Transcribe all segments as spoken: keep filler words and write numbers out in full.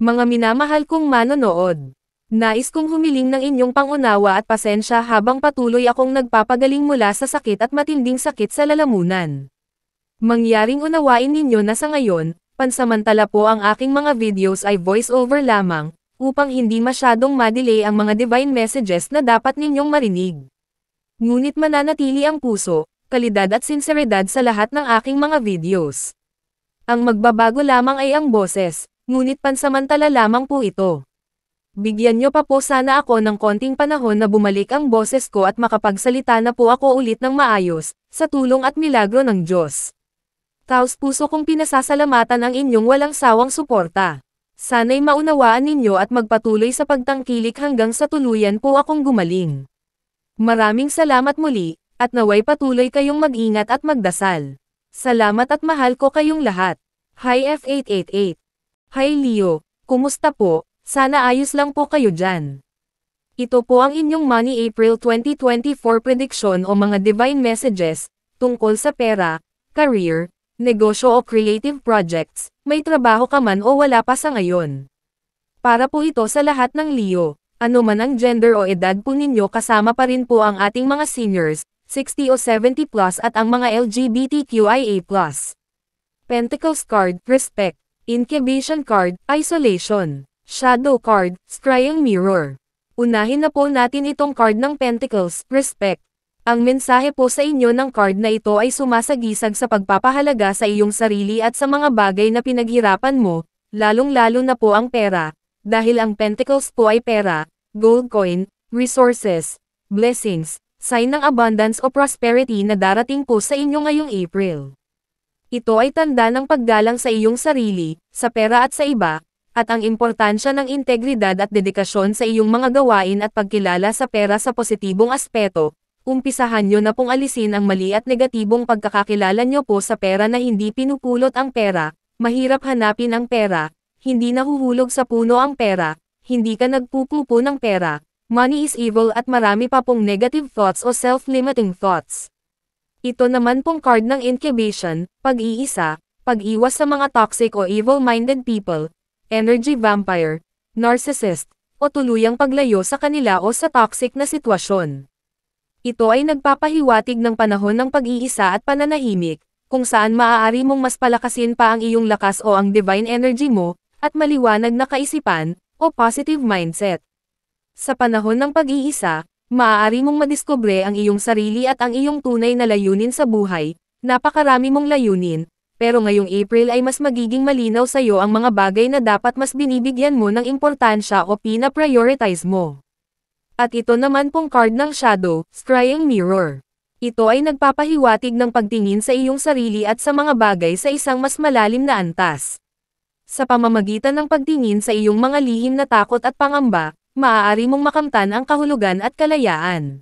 Mga minamahal kong manonood, nais kong humiling ng inyong pangunawa at pasensya habang patuloy akong nagpapagaling mula sa sakit at matinding sakit sa lalamunan. Mangyaring unawain ninyo na sa ngayon, pansamantala po ang aking mga videos ay voice-over lamang, upang hindi masyadong madelay ang mga divine messages na dapat ninyong marinig. Ngunit mananatili ang puso, kalidad at sinseridad sa lahat ng aking mga videos. Ang magbabago lamang ay ang boses, ngunit pansamantala lamang po ito. Bigyan nyo pa po sana ako ng konting panahon na bumalik ang boses ko at makapagsalita na po ako ulit ng maayos, sa tulong at milagro ng Diyos. Taos puso kong pinasasalamatan ang inyong walang sawang suporta. Sana'y maunawaan ninyo at magpatuloy sa pagtangkilik hanggang sa tuluyan po akong gumaling. Maraming salamat muli, at naway patuloy kayong mag-ingat at magdasal. Salamat at mahal ko kayong lahat. Hi F eight eight eight. Hi Leo, kumusta po? Sana ayos lang po kayo dyan. Ito po ang inyong Money April twenty twenty-four prediction o mga divine messages, tungkol sa pera, career, negosyo o creative projects, may trabaho ka man o wala pa sa ngayon. Para po ito sa lahat ng Leo, ano man ang gender o edad po ninyo kasama pa rin po ang ating mga seniors, sixty o seventy plus at ang mga L G B T Q I A plus. Pentacles card, respect. Incubation card, isolation. Shadow card, scrying mirror. Unahin na po natin itong card ng Pentacles, respect. Ang mensahe po sa inyo ng card na ito ay sumasagisag sa pagpapahalaga sa iyong sarili at sa mga bagay na pinaghirapan mo, lalong-lalo na po ang pera, dahil ang Pentacles po ay pera, gold coin, resources, blessings, sign ng abundance o prosperity na darating po sa inyo ngayong April. Ito ay tanda ng paggalang sa iyong sarili, sa pera at sa iba, at ang importansya ng integridad at dedikasyon sa iyong mga gawain at pagkilala sa pera sa positibong aspeto. Umpisahan nyo na pong alisin ang mali at negatibong pagkakakilala nyo po sa pera na hindi pinupulot ang pera, mahirap hanapin ang pera, hindi nahuhulog sa puno ang pera, hindi ka nagpupupo ng pera, money is evil at marami pa pong negative thoughts o self-limiting thoughts. Ito naman pong card ng incubation, pag-iisa, pag-iwas sa mga toxic o evil-minded people, energy vampire, narcissist, o tuluyang paglayo sa kanila o sa toxic na sitwasyon. Ito ay nagpapahiwatig ng panahon ng pag-iisa at pananahimik, kung saan maaari mong mas palakasin pa ang iyong lakas o ang divine energy mo, at maliwanag na kaisipan, o positive mindset. Sa panahon ng pag-iisa, maaari mong madiskubre ang iyong sarili at ang iyong tunay na layunin sa buhay, napakarami mong layunin, pero ngayong April ay mas magiging malinaw sa iyo ang mga bagay na dapat mas binibigyan mo ng importansya o pina-prioritize mo. At ito naman pong card ng Shadow, Scrying Mirror. Ito ay nagpapahiwatig ng pagtingin sa iyong sarili at sa mga bagay sa isang mas malalim na antas. Sa pamamagitan ng pagtingin sa iyong mga lihim na takot at pangamba, maaari mong makamtan ang kahulugan at kalayaan.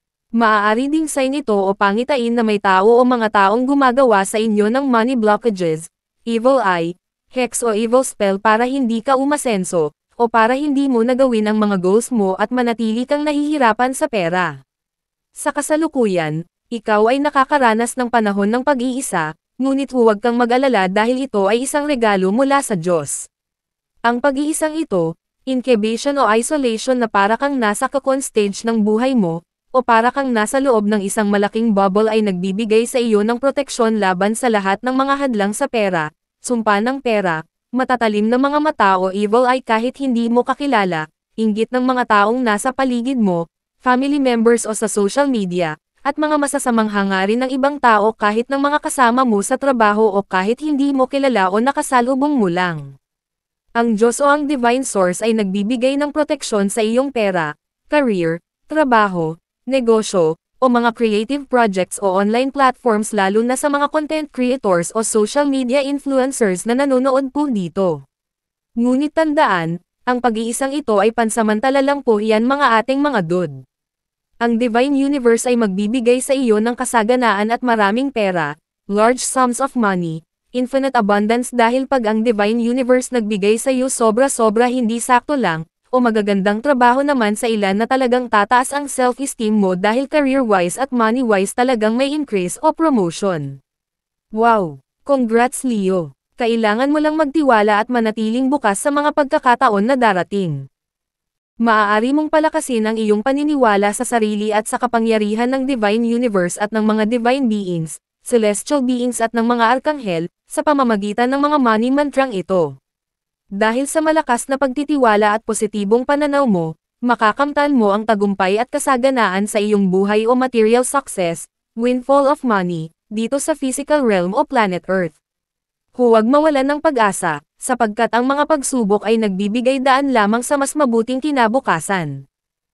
Maaari ding sign ito o pangitain na may tao o mga taong gumagawa sa inyo ng money blockages, evil eye, hex o evil spell para hindi ka umasenso, o para hindi mo nagawin ang mga goals mo at manatili kang nahihirapan sa pera. Sa kasalukuyan, ikaw ay nakakaranas ng panahon ng pag-iisa, ngunit huwag kang mag-alala dahil ito ay isang regalo mula sa Diyos. Ang pag-iisang ito, incubation o isolation na para kang nasa kakon stage ng buhay mo, o para kang nasa loob ng isang malaking bubble ay nagbibigay sa iyo ng proteksyon laban sa lahat ng mga hadlang sa pera, sumpa ng pera, matatalim na mga mata o evil eye kahit hindi mo kakilala, inggit ng mga taong nasa paligid mo, family members o sa social media, at mga masasamang hangarin ng ibang tao kahit ng mga kasama mo sa trabaho o kahit hindi mo kilala o nakasalubong mo lang. Ang Diyos o ang Divine Source ay nagbibigay ng proteksyon sa iyong pera, career, trabaho, negosyo, o mga creative projects o online platforms lalo na sa mga content creators o social media influencers na nanonood po dito. Ngunit tandaan, ang pag-iisang ito ay pansamantala lang po iyan mga ating mga dud. Ang Divine Universe ay magbibigay sa iyo ng kasaganaan at maraming pera, large sums of money, infinite abundance dahil pag ang Divine Universe nagbigay sa iyo sobra-sobra hindi sakto lang, o magagandang trabaho naman sa ilan na talagang tataas ang self-esteem mo dahil career-wise at money-wise talagang may increase o promotion. Wow! Congrats Leo! Kailangan mo lang magtiwala at manatiling bukas sa mga pagkakataon na darating. Maaari mong palakasin ang iyong paniniwala sa sarili at sa kapangyarihan ng Divine Universe at ng mga Divine Beings, Celestial Beings at ng mga Arkanghel, sa pamamagitan ng mga money mantrang ito. Dahil sa malakas na pagtitiwala at positibong pananaw mo, makakamtan mo ang tagumpay at kasaganaan sa iyong buhay o material success, windfall of money, dito sa physical realm o planet Earth. Huwag mawalan ng pag-asa, sapagkat ang mga pagsubok ay nagbibigay daan lamang sa mas mabuting kinabukasan.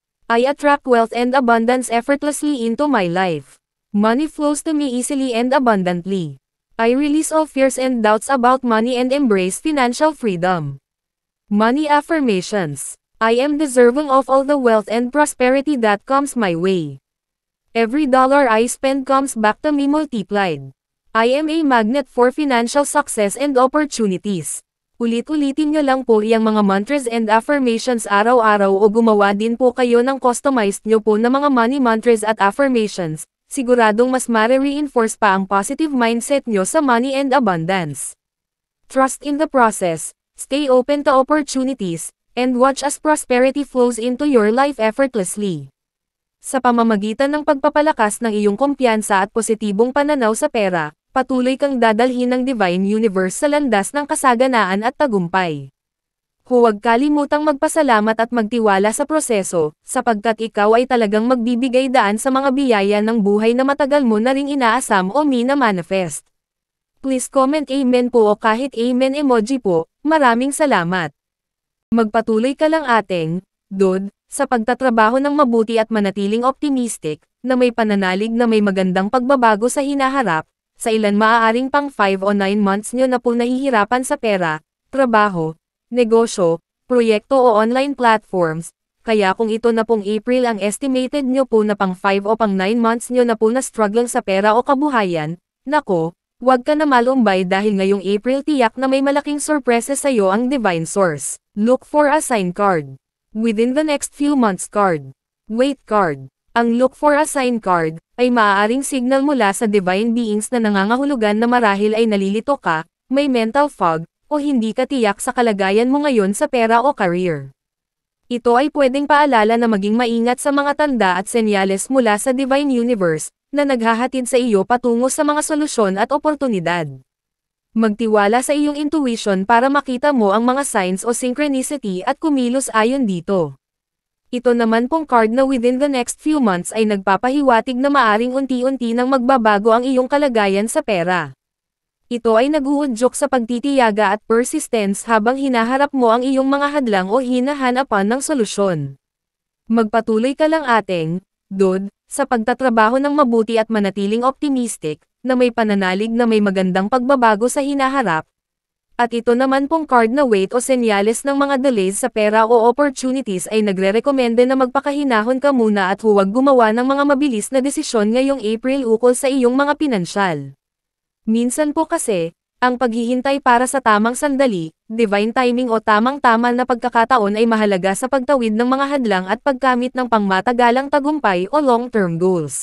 I attract wealth and abundance effortlessly into my life. Money flows to me easily and abundantly. I release all fears and doubts about money and embrace financial freedom. Money affirmations. I am deserving of all the wealth and prosperity that comes my way. Every dollar I spend comes back to me multiplied. I am a magnet for financial success and opportunities. Ulit-ulitin nyo lang po iyang mga mantras and affirmations araw-araw o gumawa din po kayo ng customized nyo po na mga money mantras at affirmations. Siguradong mas mare-reinforce pa ang positive mindset nyo sa money and abundance. Trust in the process, stay open to opportunities, and watch as prosperity flows into your life effortlessly. Sa pamamagitan ng pagpapalakas ng iyong kumpiyansa at positibong pananaw sa pera, patuloy kang dadalhin ng Divine Universe sa landas ng kasaganaan at tagumpay. Huwag kalimutang magpasalamat at magtiwala sa proseso, sapagkat ikaw ay talagang magbibigay daan sa mga biyaya ng buhay na matagal mo na ring inaasam o mina-manifest. Please comment Amen po o kahit Amen emoji po, maraming salamat. Magpatuloy ka lang ating, Dod, sa pagtatrabaho ng mabuti at manatiling optimistic, na may pananalig na may magandang pagbabago sa hinaharap. Sa ilan maaaring pang five o nine months nyo na po nahihirapan sa pera, trabaho, negosyo, proyekto o online platforms, kaya kung ito na pong April ang estimated nyo po na pang five o pang nine months nyo na po na struggle sa pera o kabuhayan, nako, huwag ka na malumbay dahil ngayong April tiyak na may malaking surprises sa'yo ang Divine Source. Look for a sign card. Within the next few months card. Wait card. Ang look for a sign card, ay maaaring signal mula sa divine beings na nangangahulugan na marahil ay nalilito ka, may mental fog, o hindi ka tiyak sa kalagayan mo ngayon sa pera o career. Ito ay pwedeng paalala na maging maingat sa mga tanda at senyales mula sa Divine Universe, na naghahatid sa iyo patungo sa mga solusyon at oportunidad. Magtiwala sa iyong intuition para makita mo ang mga signs o synchronicity at kumilos ayon dito. Ito naman pong card na within the next few months ay nagpapahiwatig na maaring unti-unti nang magbabago ang iyong kalagayan sa pera. Ito ay naguudyok sa pagtitiyaga at persistence habang hinaharap mo ang iyong mga hadlang o hinahanapan ng solusyon. Magpatuloy ka lang ating, Dod, sa pagtatrabaho ng mabuti at manatiling optimistic, na may pananalig na may magandang pagbabago sa hinaharap. At ito naman pong card na wait o senyales ng mga delays sa pera o opportunities ay nagre-rekomende na magpakahinahon ka muna at huwag gumawa ng mga mabilis na desisyon ngayong April ukol sa iyong mga pinansyal. Minsan po kasi, ang paghihintay para sa tamang sandali, divine timing o tamang-tama na pagkakataon ay mahalaga sa pagtawid ng mga hadlang at pagkamit ng pangmatagalang tagumpay o long-term goals.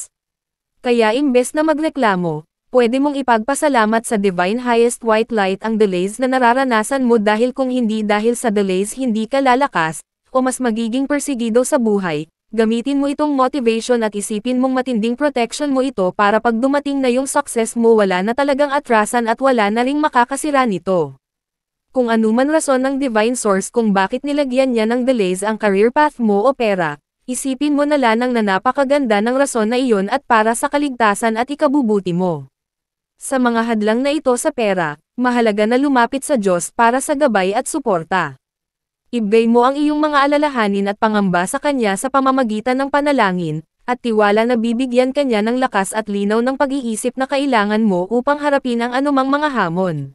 Kaya imbes na magreklamo, pwede mong ipagpasalamat sa Divine Highest White Light ang delays na nararanasan mo dahil kung hindi dahil sa delays hindi ka lalakas, o mas magiging persigido sa buhay, gamitin mo itong motivation at isipin mong matinding protection mo ito para pag dumating na yung success mo wala na talagang atrasan at wala na ring makakasira nito. Kung anuman rason ng Divine Source kung bakit nilagyan niya ng delays ang career path mo o pera, isipin mo na lanang na napakaganda ng rason na iyon at para sa kaligtasan at ikabubuti mo. Sa mga hadlang na ito sa pera, mahalaga na lumapit sa Diyos para sa gabay at suporta. Ibigay mo ang iyong mga alalahanin at pangamba sa Kanya sa pamamagitan ng panalangin, at tiwala na bibigyan Kanya ng lakas at linaw ng pag-iisip na kailangan mo upang harapin ang anumang mga hamon.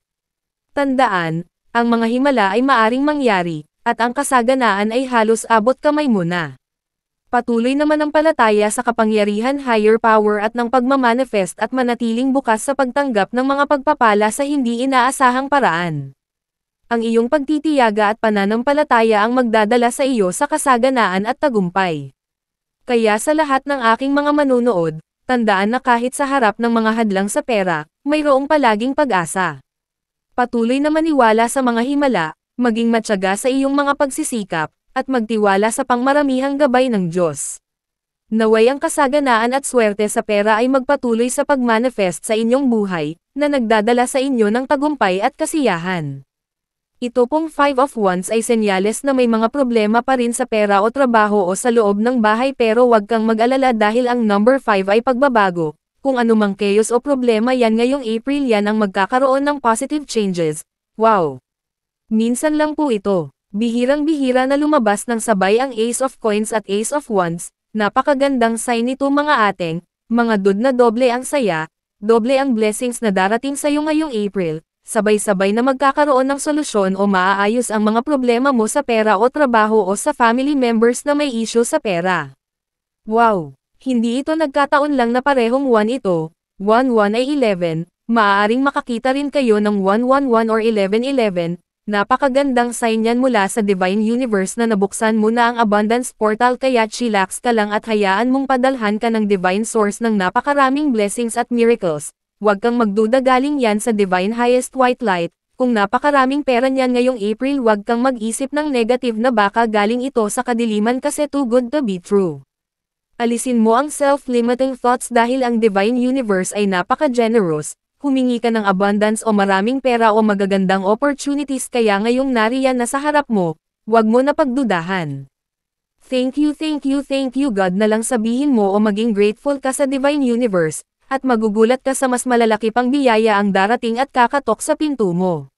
Tandaan, ang mga himala ay maaring mangyari, at ang kasaganaan ay halos abot kamay mo na. Patuloy naman ang palataya sa kapangyarihan higher power at ng pagmamanifest at manatiling bukas sa pagtanggap ng mga pagpapala sa hindi inaasahang paraan. Ang iyong pagtitiyaga at pananampalataya ang magdadala sa iyo sa kasaganaan at tagumpay. Kaya sa lahat ng aking mga manunood, tandaan na kahit sa harap ng mga hadlang sa pera, mayroong palaging pag-asa. Patuloy na maniwala sa mga himala, maging matyaga sa iyong mga pagsisikap, at magtiwala sa pangmaramihang gabay ng Diyos. Naway ang kasaganaan at swerte sa pera ay magpatuloy sa pagmanifest sa inyong buhay, na nagdadala sa inyo ng tagumpay at kasiyahan. Ito pong Five of Wands ay senyales na may mga problema pa rin sa pera o trabaho o sa loob ng bahay, pero huwag kang mag-alala dahil ang number five ay pagbabago. Kung anumang chaos o problema yan ngayong April, yan ang magkakaroon ng positive changes. Wow! Minsan lang po ito. Bihirang-bihira na lumabas ng sabay ang Ace of Coins at Ace of Wands. Napakagandang sign nito mga ateng, mga dud na doble ang saya, doble ang blessings na darating sa iyo ngayong April, sabay-sabay na magkakaroon ng solusyon o maaayos ang mga problema mo sa pera o trabaho o sa family members na may issue sa pera. Wow! Hindi ito nagkataon lang na parehong one ito, one one ay eleven, maaaring makakita rin kayo ng one one one or eleven eleven, napakagandang sign yan mula sa Divine Universe na nabuksan mo na ang abundance portal, kaya chillax ka lang at hayaan mong padalhan ka ng Divine Source ng napakaraming blessings at miracles. Huwag kang magduda, galing yan sa Divine Highest White Light. Kung napakaraming pera niyan ngayong April, huwag kang mag-isip ng negative na baka galing ito sa kadiliman, kasi too good to be true. Alisin mo ang self-limiting thoughts dahil ang Divine Universe ay napaka-generous. Humingi ka ng abundance o maraming pera o magagandang opportunities, kaya ngayong nariyan na sa harap mo, huwag mo na pagdudahan. Thank you, thank you, thank you God na lang sabihin mo o maging grateful ka sa Divine Universe, at magugulat ka sa mas malalaki pang biyaya ang darating at kakatok sa pinto mo.